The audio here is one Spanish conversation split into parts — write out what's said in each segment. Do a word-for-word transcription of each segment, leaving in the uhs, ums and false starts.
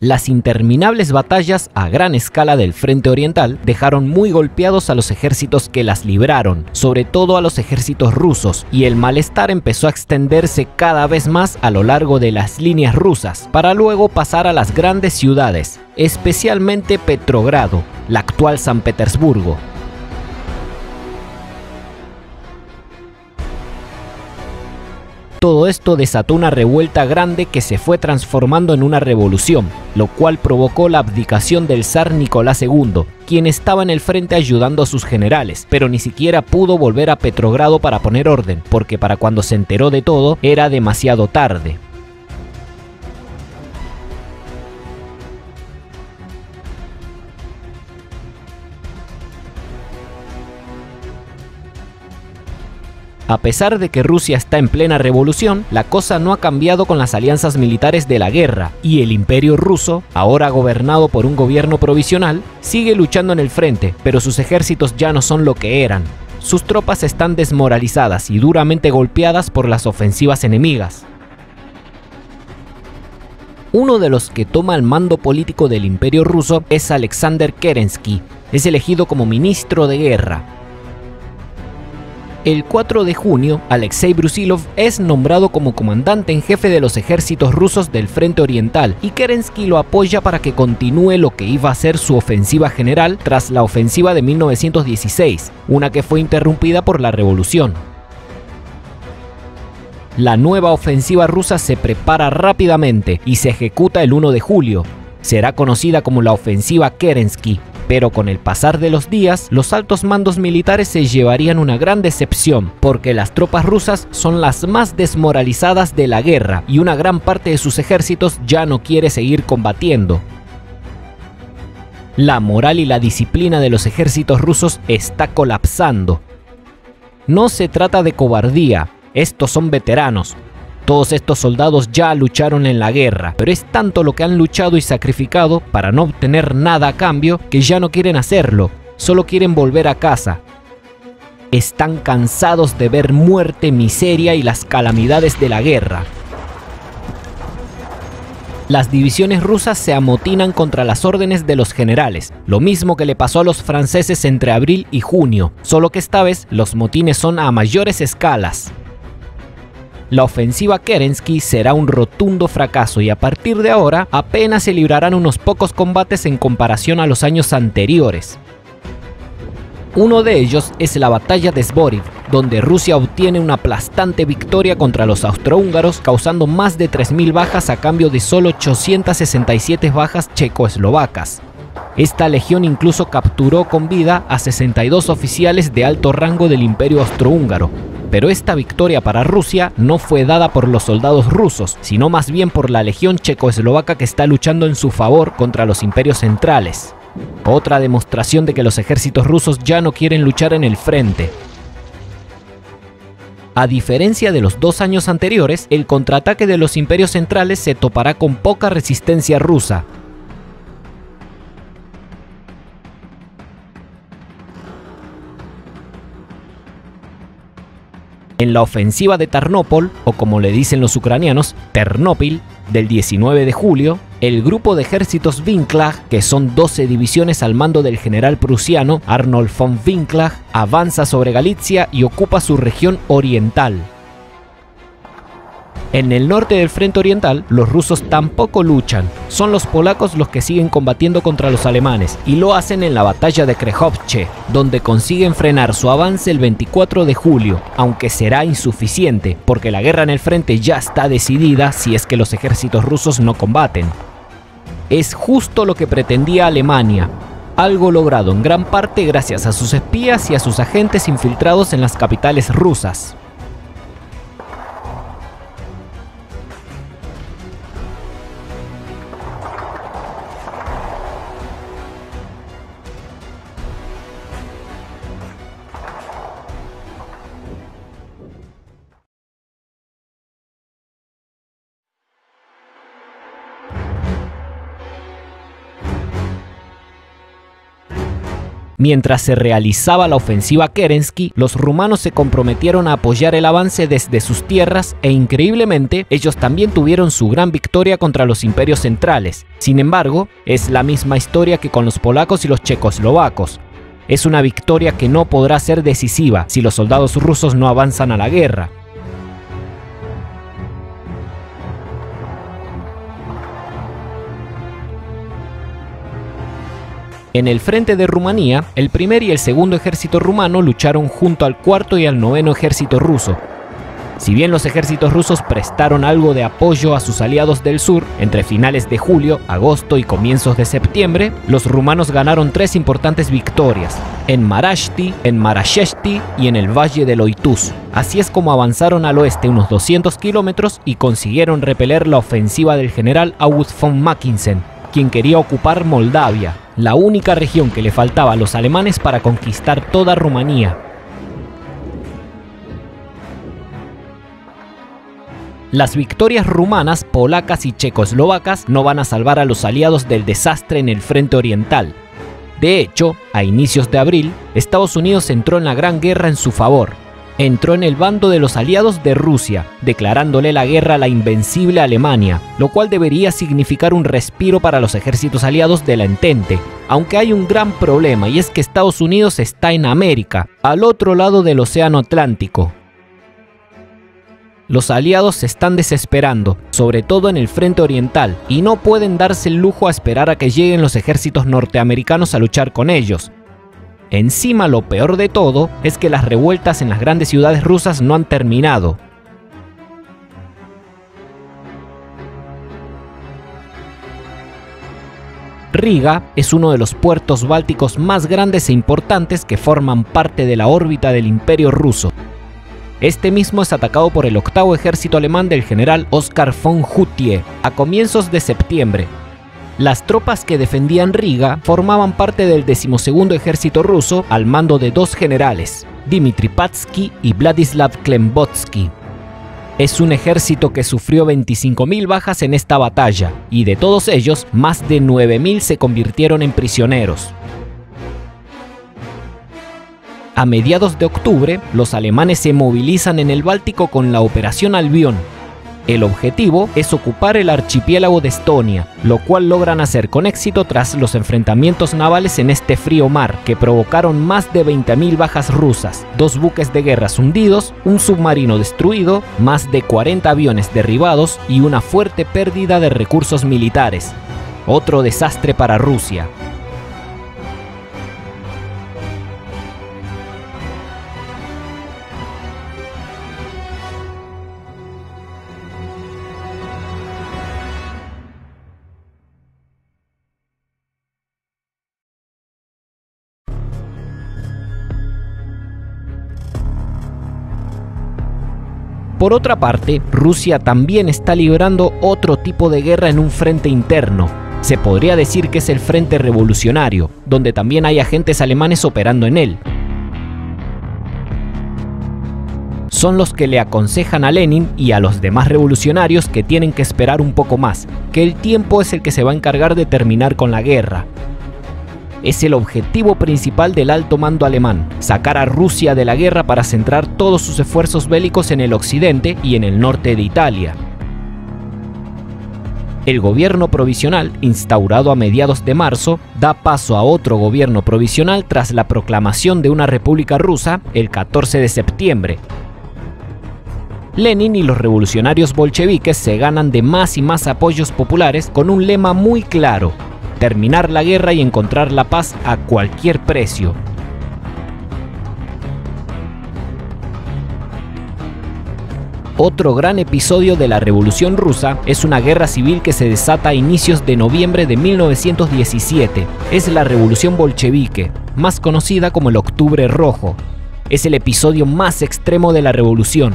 Las interminables batallas a gran escala del frente oriental dejaron muy golpeados a los ejércitos que las libraron, sobre todo a los ejércitos rusos, y el malestar empezó a extenderse cada vez más a lo largo de las líneas rusas, para luego pasar a las grandes ciudades, especialmente Petrogrado, la actual San Petersburgo. Todo esto desató una revuelta grande que se fue transformando en una revolución, lo cual provocó la abdicación del zar Nicolás segundo, quien estaba en el frente ayudando a sus generales, pero ni siquiera pudo volver a Petrogrado para poner orden, porque para cuando se enteró de todo era demasiado tarde. A pesar de que Rusia está en plena revolución, la cosa no ha cambiado con las alianzas militares de la guerra, y el Imperio ruso, ahora gobernado por un gobierno provisional, sigue luchando en el frente, pero sus ejércitos ya no son lo que eran. Sus tropas están desmoralizadas y duramente golpeadas por las ofensivas enemigas. Uno de los que toma el mando político del Imperio ruso es Alexander Kerensky. Es elegido como ministro de guerra. El cuatro de junio, Alexei Brusilov es nombrado como comandante en jefe de los ejércitos rusos del frente oriental, y Kerensky lo apoya para que continúe lo que iba a ser su ofensiva general tras la ofensiva de mil novecientos dieciséis, una que fue interrumpida por la revolución. La nueva ofensiva rusa se prepara rápidamente y se ejecuta el uno de julio. Será conocida como la ofensiva Kerensky. Pero con el pasar de los días, los altos mandos militares se llevarían una gran decepción, porque las tropas rusas son las más desmoralizadas de la guerra y una gran parte de sus ejércitos ya no quiere seguir combatiendo. La moral y la disciplina de los ejércitos rusos está colapsando. No se trata de cobardía, estos son veteranos. Todos estos soldados ya lucharon en la guerra, pero es tanto lo que han luchado y sacrificado para no obtener nada a cambio que ya no quieren hacerlo, solo quieren volver a casa. Están cansados de ver muerte, miseria y las calamidades de la guerra. Las divisiones rusas se amotinan contra las órdenes de los generales, lo mismo que le pasó a los franceses entre abril y junio, solo que esta vez los motines son a mayores escalas. La ofensiva Kerensky será un rotundo fracaso y a partir de ahora apenas se librarán unos pocos combates en comparación a los años anteriores. Uno de ellos es la batalla de Zborив, donde Rusia obtiene una aplastante victoria contra los austrohúngaros, causando más de tres mil bajas a cambio de solo ochocientas sesenta y siete bajas checoslovacas. Esta legión incluso capturó con vida a sesenta y dos oficiales de alto rango del Imperio austrohúngaro. Pero esta victoria para Rusia no fue dada por los soldados rusos, sino más bien por la legión checoslovaca que está luchando en su favor contra los imperios centrales. Otra demostración de que los ejércitos rusos ya no quieren luchar en el frente. A diferencia de los dos años anteriores, el contraataque de los imperios centrales se topará con poca resistencia rusa. En la ofensiva de Tarnopol, o como le dicen los ucranianos, Ternopil, del diecinueve de julio, el grupo de ejércitos Winklag, que son doce divisiones al mando del general prusiano Arnold von Winklag, avanza sobre Galitzia y ocupa su región oriental. En el norte del frente oriental, los rusos tampoco luchan. Son los polacos los que siguen combatiendo contra los alemanes, y lo hacen en la batalla de Krechowce, donde consiguen frenar su avance el veinticuatro de julio, aunque será insuficiente, porque la guerra en el frente ya está decidida si es que los ejércitos rusos no combaten. Es justo lo que pretendía Alemania, algo logrado en gran parte gracias a sus espías y a sus agentes infiltrados en las capitales rusas. Mientras se realizaba la ofensiva Kerensky, los rumanos se comprometieron a apoyar el avance desde sus tierras e increíblemente ellos también tuvieron su gran victoria contra los imperios centrales. Sin embargo, es la misma historia que con los polacos y los checoslovacos. Es una victoria que no podrá ser decisiva si los soldados rusos no avanzan a la guerra. En el frente de Rumanía, el primer y el segundo ejército rumano lucharon junto al cuarto y al noveno ejército ruso. Si bien los ejércitos rusos prestaron algo de apoyo a sus aliados del sur, entre finales de julio, agosto y comienzos de septiembre, los rumanos ganaron tres importantes victorias, en Marashti, en Marashesti y en el Valle del Oituz. Así es como avanzaron al oeste unos doscientos kilómetros y consiguieron repeler la ofensiva del general August von Mackensen, quien quería ocupar Moldavia, la única región que le faltaba a los alemanes para conquistar toda Rumanía. Las victorias rumanas, polacas y checoslovacas no van a salvar a los aliados del desastre en el frente oriental. De hecho, a inicios de abril, Estados Unidos entró en la Gran Guerra en su favor. Entró en el bando de los aliados de Rusia, declarándole la guerra a la invencible Alemania, lo cual debería significar un respiro para los ejércitos aliados de la Entente. Aunque hay un gran problema, y es que Estados Unidos está en América, al otro lado del Océano Atlántico. Los aliados se están desesperando, sobre todo en el frente oriental, y no pueden darse el lujo a esperar a que lleguen los ejércitos norteamericanos a luchar con ellos. Encima, lo peor de todo es que las revueltas en las grandes ciudades rusas no han terminado. Riga es uno de los puertos bálticos más grandes e importantes que forman parte de la órbita del Imperio ruso. Este mismo es atacado por el octavo ejército alemán del general Oskar von Hutier a comienzos de septiembre. Las tropas que defendían Riga formaban parte del decimosegundo ejército ruso al mando de dos generales, Dmitry Patsky y Vladislav Klembotsky. Es un ejército que sufrió veinticinco mil bajas en esta batalla, y de todos ellos, más de nueve mil se convirtieron en prisioneros. A mediados de octubre, los alemanes se movilizan en el Báltico con la Operación Albión. El objetivo es ocupar el archipiélago de Estonia, lo cual logran hacer con éxito tras los enfrentamientos navales en este frío mar, que provocaron más de veinte mil bajas rusas, dos buques de guerra hundidos, un submarino destruido, más de cuarenta aviones derribados y una fuerte pérdida de recursos militares. Otro desastre para Rusia. Por otra parte, Rusia también está librando otro tipo de guerra en un frente interno. Se podría decir que es el frente revolucionario, donde también hay agentes alemanes operando en él. Son los que le aconsejan a Lenin y a los demás revolucionarios que tienen que esperar un poco más, que el tiempo es el que se va a encargar de terminar con la guerra. Es el objetivo principal del alto mando alemán, sacar a Rusia de la guerra para centrar todos sus esfuerzos bélicos en el occidente y en el norte de Italia. El gobierno provisional, instaurado a mediados de marzo, da paso a otro gobierno provisional tras la proclamación de una república rusa el catorce de septiembre. Lenin y los revolucionarios bolcheviques se ganan de más y más apoyos populares con un lema muy claro: terminar la guerra y encontrar la paz a cualquier precio. Otro gran episodio de la Revolución Rusa es una guerra civil que se desata a inicios de noviembre de mil novecientos diecisiete. Es la Revolución Bolchevique, más conocida como el Octubre Rojo. Es el episodio más extremo de la revolución.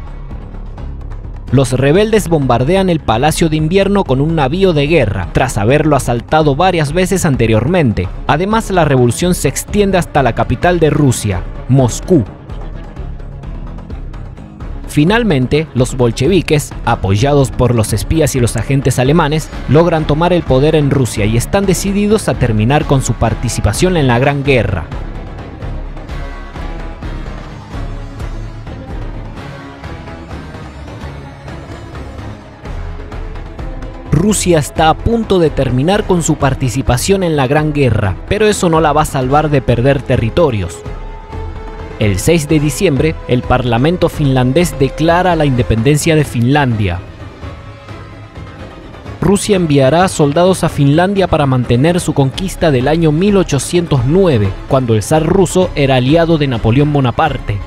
Los rebeldes bombardean el Palacio de Invierno con un navío de guerra, tras haberlo asaltado varias veces anteriormente. Además, la revolución se extiende hasta la capital de Rusia, Moscú. Finalmente, los bolcheviques, apoyados por los espías y los agentes alemanes, logran tomar el poder en Rusia y están decididos a terminar con su participación en la Gran Guerra. Rusia está a punto de terminar con su participación en la Gran Guerra, pero eso no la va a salvar de perder territorios. El seis de diciembre, el Parlamento finlandés declara la independencia de Finlandia. Rusia enviará soldados a Finlandia para mantener su conquista del año mil ochocientos nueve, cuando el zar ruso era aliado de Napoleón Bonaparte.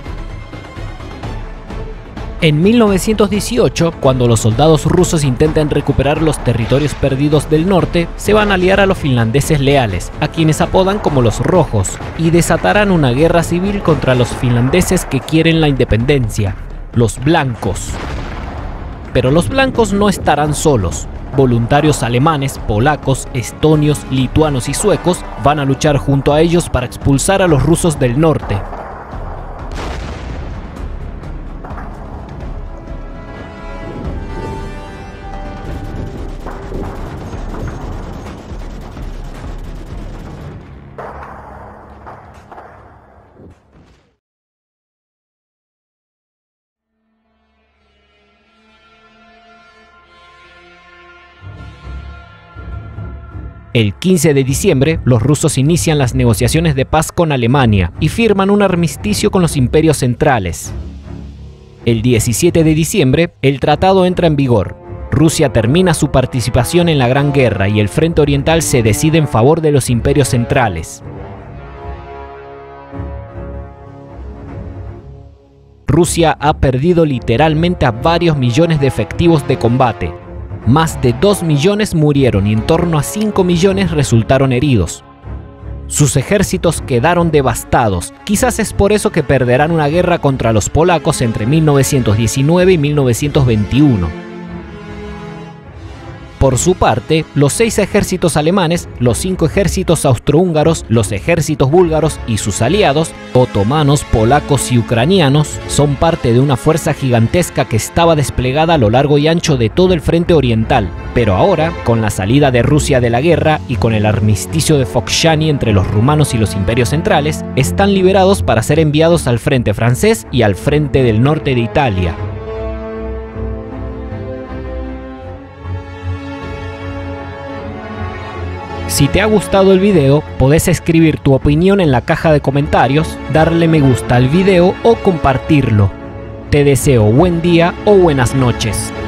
En mil novecientos dieciocho, cuando los soldados rusos intentan recuperar los territorios perdidos del norte, se van a aliar a los finlandeses leales, a quienes apodan como los rojos, y desatarán una guerra civil contra los finlandeses que quieren la independencia, los blancos. Pero los blancos no estarán solos. Voluntarios alemanes, polacos, estonios, lituanos y suecos van a luchar junto a ellos para expulsar a los rusos del norte. El quince de diciembre, los rusos inician las negociaciones de paz con Alemania y firman un armisticio con los imperios centrales. El diecisiete de diciembre, el tratado entra en vigor. Rusia termina su participación en la Gran Guerra y el frente oriental se decide en favor de los imperios centrales. Rusia ha perdido literalmente a varios millones de efectivos de combate. Más de dos millones murieron y en torno a cinco millones resultaron heridos. Sus ejércitos quedaron devastados. Quizás es por eso que perderán una guerra contra los polacos entre mil novecientos diecinueve y mil novecientos veintiuno. Por su parte, los seis ejércitos alemanes, los cinco ejércitos austrohúngaros, los ejércitos búlgaros y sus aliados, otomanos, polacos y ucranianos, son parte de una fuerza gigantesca que estaba desplegada a lo largo y ancho de todo el frente oriental. Pero ahora, con la salida de Rusia de la guerra y con el armisticio de Focșani entre los rumanos y los imperios centrales, están liberados para ser enviados al frente francés y al frente del norte de Italia. Si te ha gustado el video, podés escribir tu opinión en la caja de comentarios, darle me gusta al video o compartirlo. Te deseo buen día o buenas noches.